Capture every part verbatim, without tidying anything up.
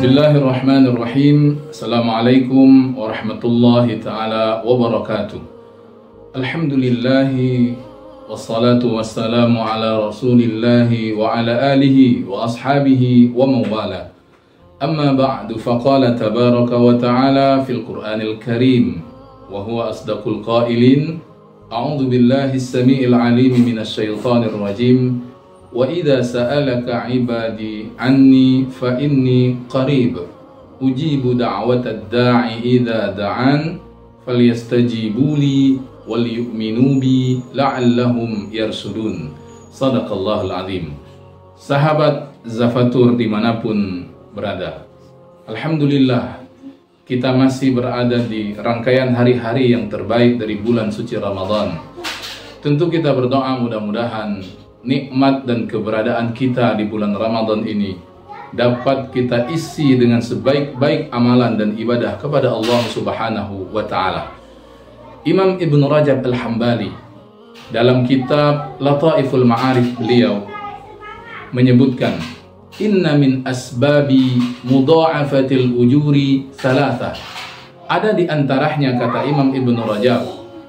Bismillahirrahmanirrahim. Assalamualaikum warahmatullahi ta'ala wabarakatuh. Alhamdulillahi wassalatu wassalamu ala rasulillahi wa ala alihi wa ashabihi wa mawala. Amma ba'du, faqala tabaraka wa ta'ala fil Qur'anil Karim wa huwa asdaqul qailin. A'udzu billahi as-sami'il 'alim minasy syaithanir rajim. Wa idza sa'alaka 'ibadi 'anni fa inni qarib ujibu da'watad da'i idza da'an falyastajibu li wal yu'minu bi la'allahum yarsudun. Shadaqallahul azim. Sahabat Zafatur dimanapun berada, alhamdulillah kita masih berada di rangkaian hari-hari yang terbaik dari bulan suci Ramadan. Tentu kita berdoa mudah-mudahan nikmat dan keberadaan kita di bulan Ramadan ini dapat kita isi dengan sebaik-baik amalan dan ibadah kepada Allah Subhanahu wa ta'ala. Imam Ibn Rajab Al-Hambali dalam kitab Lataiful Ma'arif beliau menyebutkan, inna min asbabi mudha'afatil ujuri thalatha. Ada di antaranya, kata Imam Ibn Rajab,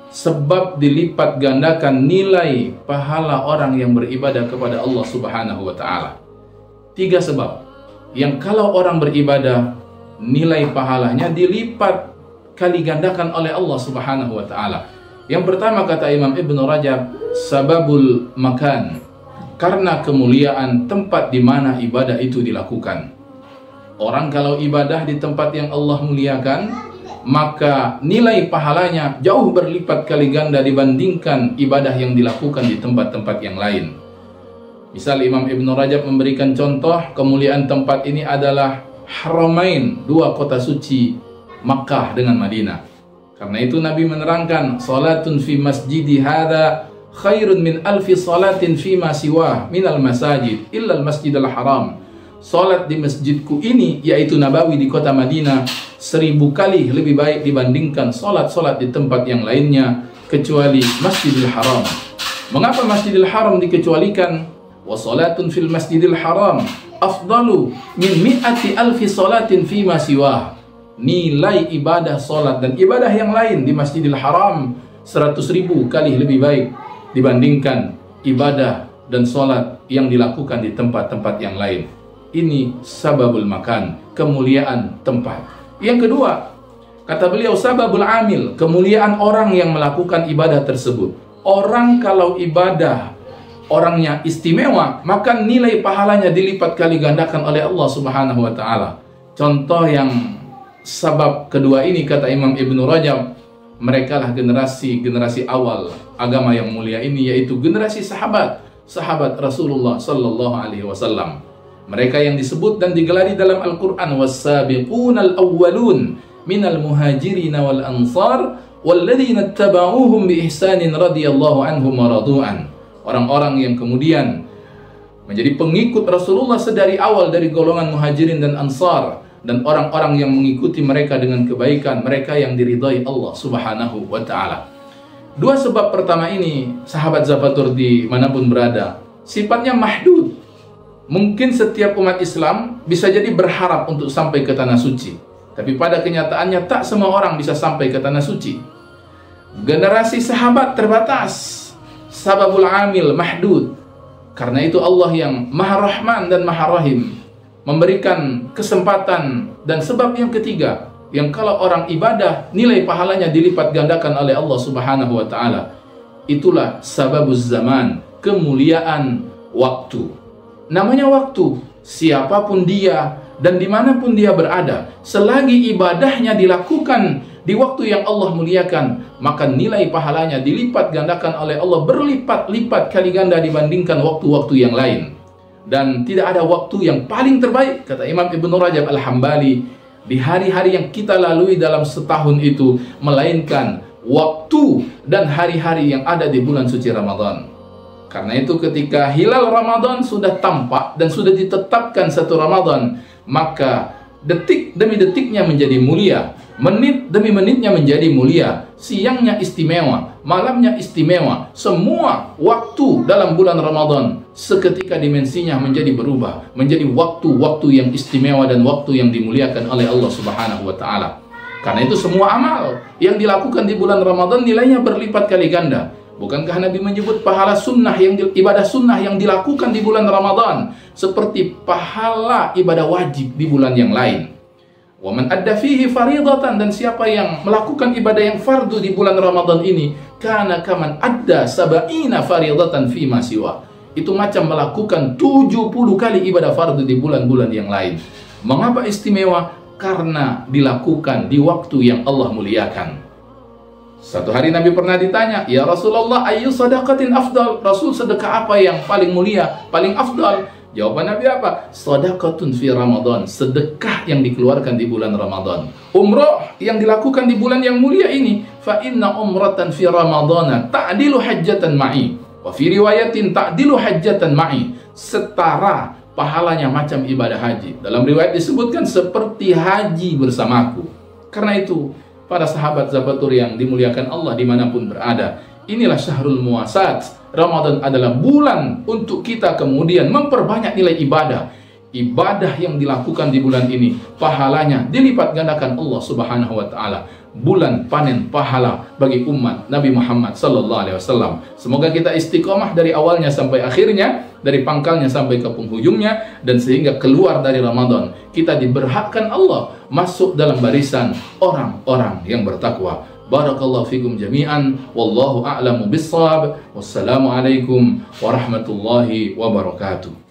sebab dilipat gandakan nilai pahala orang yang beribadah kepada Allah Subhanahu wa ta'ala. Tiga sebab yang kalau orang beribadah nilai pahalanya dilipat kali gandakan oleh Allah Subhanahu wa ta'ala. Yang pertama, kata Imam Ibn Rajab, sababul makan, karena kemuliaan tempat di mana ibadah itu dilakukan. Orang kalau ibadah di tempat yang Allah muliakan, maka nilai pahalanya jauh berlipat kali ganda dibandingkan ibadah yang dilakukan di tempat-tempat yang lain. Misal Imam Ibn Rajab memberikan contoh, kemuliaan tempat ini adalah Haramain, dua kota suci Makkah dengan Madinah. Karena itu Nabi menerangkan, salatun fi masjidi hadza khairun min alfi salatin fi ma siwah minal masajid illal masjidil haram. Salat di masjidku ini, yaitu Nabawi di kota Madinah, seribu kali lebih baik dibandingkan salat-salat di tempat yang lainnya kecuali Masjidil Haram. Mengapa Masjidil Haram dikecualikan? Wa salatun fil Masjidil Haram afdalu min mi'ati alfi salatin fi ma siwah. Nilai ibadah salat dan ibadah yang lain di Masjidil Haram seratus ribu kali lebih baik dibandingkan ibadah dan salat yang dilakukan di tempat-tempat yang lain. Ini sababul makan, kemuliaan tempat. Yang kedua, kata beliau, sababul amil, kemuliaan orang yang melakukan ibadah tersebut. Orang kalau ibadah orangnya istimewa, maka nilai pahalanya dilipat kali gandakan oleh Allah Subhanahu wa ta'ala. Contoh yang sabab kedua ini, kata Imam Ibn Rajab, mereka lah generasi-generasi awal agama yang mulia ini, yaitu generasi sahabat, sahabat Rasulullah sallallahu alaihi wasallam. Mereka yang disebut dan digelari dalam Al-Quran, was-sabiqunal awwalun minal muhajirin wal ansar walladzina ittaba'uuhum bi ihsanin radhiyallahu anhum wa radu'an. Orang-orang yang kemudian menjadi pengikut Rasulullah sedari awal dari golongan muhajirin dan ansar, dan orang-orang yang mengikuti mereka dengan kebaikan, mereka yang diridhai Allah Subhanahu wa ta'ala. Dua sebab pertama ini, sahabat Zafatur dimanapun berada, sifatnya mahdud. Mungkin setiap umat Islam bisa jadi berharap untuk sampai ke tanah suci, tapi pada kenyataannya tak semua orang bisa sampai ke tanah suci. Generasi sahabat terbatas, sababul amil mahdud. Karena itu Allah yang Maha Rahman dan Maha Rahim memberikan kesempatan. Dan sebab yang ketiga, yang kalau orang ibadah nilai pahalanya dilipat gandakan oleh Allah Subhanahu wa ta'ala, itulah sababuz zaman, kemuliaan waktu. Namanya waktu, siapapun dia dan dimanapun dia berada, selagi ibadahnya dilakukan di waktu yang Allah muliakan, maka nilai pahalanya dilipat gandakan oleh Allah berlipat-lipat kali ganda dibandingkan waktu-waktu yang lain. Dan tidak ada waktu yang paling terbaik, kata Imam Ibn Rajab Al-Hambali, di hari-hari yang kita lalui dalam setahun itu, melainkan waktu dan hari-hari yang ada di bulan suci Ramadan. Karena itu ketika hilal Ramadan sudah tampak dan sudah ditetapkan satu Ramadan, maka detik demi detiknya menjadi mulia, menit demi menitnya menjadi mulia, siangnya istimewa, malamnya istimewa, semua waktu dalam bulan Ramadan seketika dimensinya menjadi berubah, menjadi waktu-waktu yang istimewa dan waktu yang dimuliakan oleh Allah Subhanahu wa taala. Karena itu semua amal yang dilakukan di bulan Ramadan nilainya berlipat kali ganda. Bukankah Nabi menyebut pahala sunnah yang di, ibadah sunnah yang dilakukan di bulan Ramadan seperti pahala ibadah wajib di bulan yang lain? Wa man adda fihi faridatan, dan siapa yang melakukan ibadah yang fardu di bulan Ramadan ini, kana kaman adda sab'ina faridatan fi ma siwa. Itu macam melakukan tujuh puluh kali ibadah fardu di bulan-bulan yang lain. Mengapa istimewa? Karena dilakukan di waktu yang Allah muliakan. Satu hari Nabi pernah ditanya, "Ya Rasulullah, ayyu sadaqatin afdal?" Rasul, sedekah apa yang paling mulia, paling afdal? Jawaban Nabi apa? Sadaqatun fi Ramadan, sedekah yang dikeluarkan di bulan Ramadan. Umrah yang dilakukan di bulan yang mulia ini, fa inna umratan fi Ramadana ta'dilu hajjatan ma'i. Wa fi riwayatin ta'dilu hajjatan ma'i. Setara pahalanya macam ibadah haji. Dalam riwayat disebutkan seperti haji bersamaku. Karena itu, para sahabat Zabatur yang dimuliakan Allah dimanapun berada, inilah syahrul muasat. Ramadan adalah bulan untuk kita kemudian memperbanyak nilai ibadah. Ibadah yang dilakukan di bulan ini, pahalanya dilipat gandakan Allah Subhanahu wa taala. Bulan panen pahala bagi umat Nabi Muhammad sallallahu alaihi wasallam. Semoga kita istiqomah dari awalnya sampai akhirnya, dari pangkalnya sampai ke penghujungnya, dan sehingga keluar dari Ramadan kita diberhakkan Allah masuk dalam barisan orang-orang yang bertakwa. Barakallahu fikum jami'an, wallahu a'lamu bis-shawab. Wassalamualaikum warahmatullahi wabarakatuh.